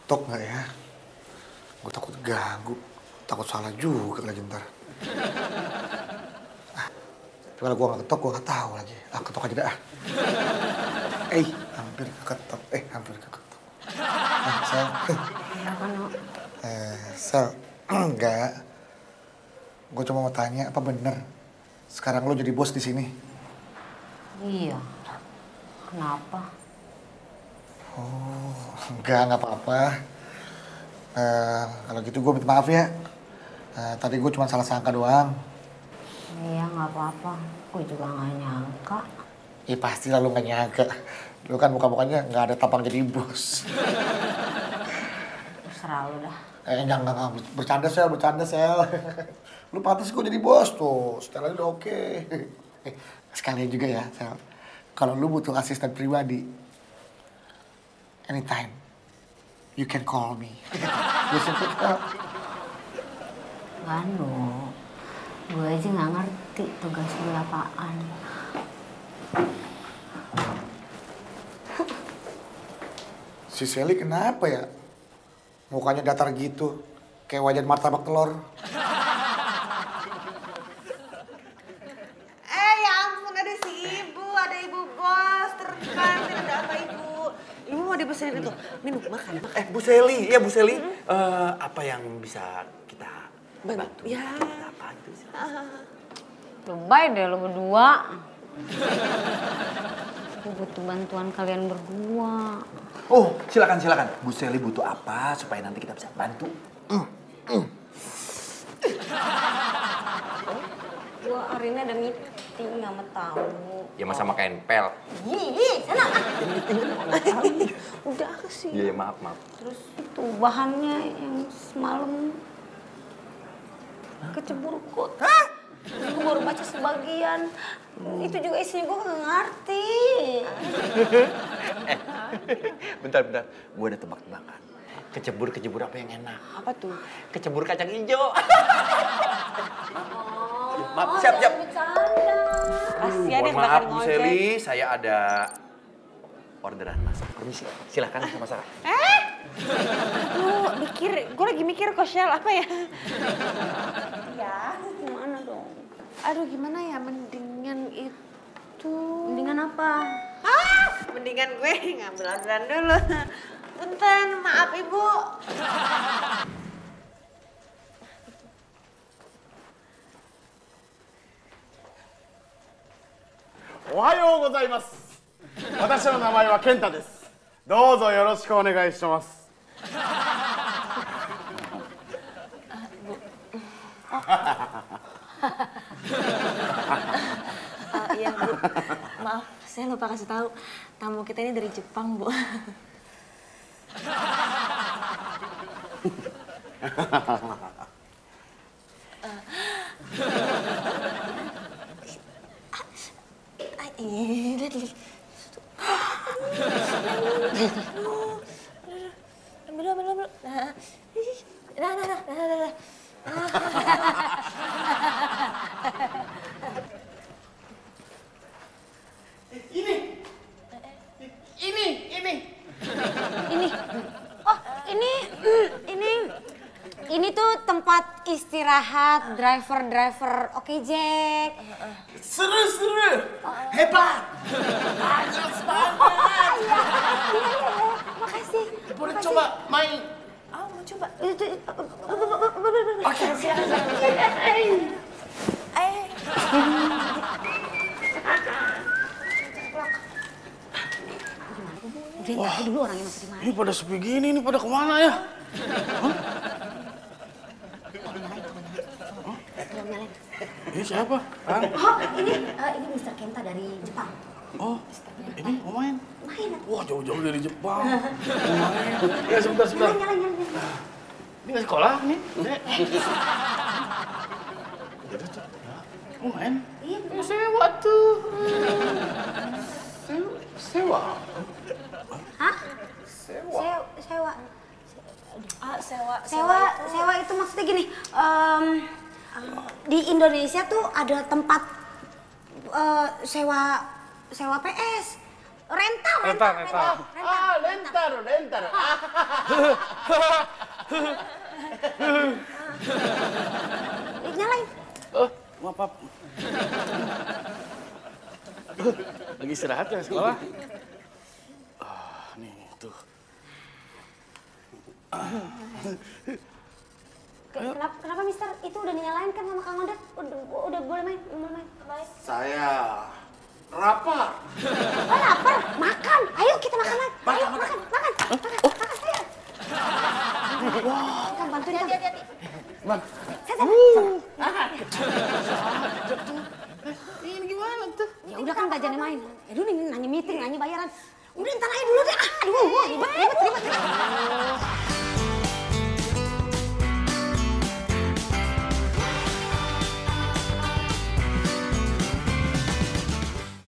Ketok nggak ya? Gue takut ganggu, takut salah juga lagi ntar. Tapi kalau gue nggak ketok, gue nggak tahu lagi. Ketok aja dah. Hampir keketok. Hampir keketok. Sel. Apa, No? Sel, enggak. Gue cuma mau tanya, apa bener sekarang lo jadi bos di sini? Iya. Kenapa? Oh, nggak apa-apa. Kalau gitu gue minta maaf ya. Tadi gue cuma salah sangka doang. Iya, nggak apa-apa. Gue juga nggak nyangka. Pasti lah lo nggak nyangka. Lo kan muka-mukanya nggak ada tampang jadi bos. Terserah lo dah. Jangan. Bercanda, Sel. Lu pantas gue jadi bos tuh. Setelahnya udah oke. Sekalian juga ya, Sel. Kalau lu butuh asisten pribadi, anytime, you can call me. No. Gue aja nggak ngerti tugas gue apaan. Si Sally kenapa ya? Mukanya datar gitu, kayak wajan martabak telur. Ya ampun, ada si ibu, ada ibu bos, terkantin, ada apa ibu? Ibu mau dipesenin itu, minum, makan. Bu Sally, Bu Sally. Apa yang bisa kita bantu? Ya. Apa itu sih? Lebay deh lo berdua. Gue butuh bantuan kalian berdua. Oh, silakan. Bu Sally butuh apa supaya nanti kita bisa bantu? Gue hari ini ada meeting, nggak mau tahu. Ya masa makan pel. Sana. Udah sih. Iya, maaf. Terus itu bahannya yang semalam kecebur kot. Gue baru baca sebagian. Itu juga isinya gue nggak ngerti. Bentar. Gue ada tebak-tebakan. Kecebur apa yang enak? Apa tuh? Kecebur kacang hijau. Maaf, Oh, siap. jangan bercanda. Kasian Mohon yang maaf, bakal Bu ngojek. Sally. Saya ada orderan masak. Permisi, silakan sama Sarah. Gue lagi mikir kok Shell, apa ya? Ya, gimana dong? Aduh gimana ya, mendingan itu... Mendingan apa? Mendingan gue ngambil orderan dulu. Punten, maaf ibu. Ohayou gozaimasu. 私の名前は健太です。どうぞよろしくお願いします。 Iya Bu, maaf saya lupa kasih tahu tamu kita ini dari Jepang Bu. Belum. Nah. Ini. Oh, ini tuh tempat istirahat driver. Oke, Jack. Seru. Hebat. Bagus banget. Iya. Makasih. Boleh coba main. Oh mau coba? Oke, silakan. Udah, dulu orangnya masih di mana? Ini pada sepi gini, ini pada kemana ya? Nyalain. Ini siapa? Kang? Oh, ini Mr. Kenta dari Jepang. Oh, ini mau main? Main. Wah, jauh-jauh dari Jepang. Mau main. Ya, sebentar. Nyalain. Ini nggak sekolah nih? Mau main? Iya. Sewa tuh. Sewa. Hah? Sewa. Sewa itu maksudnya gini. Di Indonesia tuh ada tempat sewa PS. Rental. Rental. rental. Nyalain. Maaf. Lagi istirahat ya sekolah? Nih tuh. Kenapa Mister? Itu udah dinyalain kan sama Kang Odet? Udah boleh main? Baik. Saya lapar. Oh lapar? Makan! Ayo kita makan lagi. Ayo makan. Ayo. Kang bantuin Kang. Hati-hati. Bang. Ini gimana tuh? Ya udah kan gak jadi main. Aduh nih nanya meeting, nanya bayaran. Udah ntar aja dulu deh. Aduh, ribet.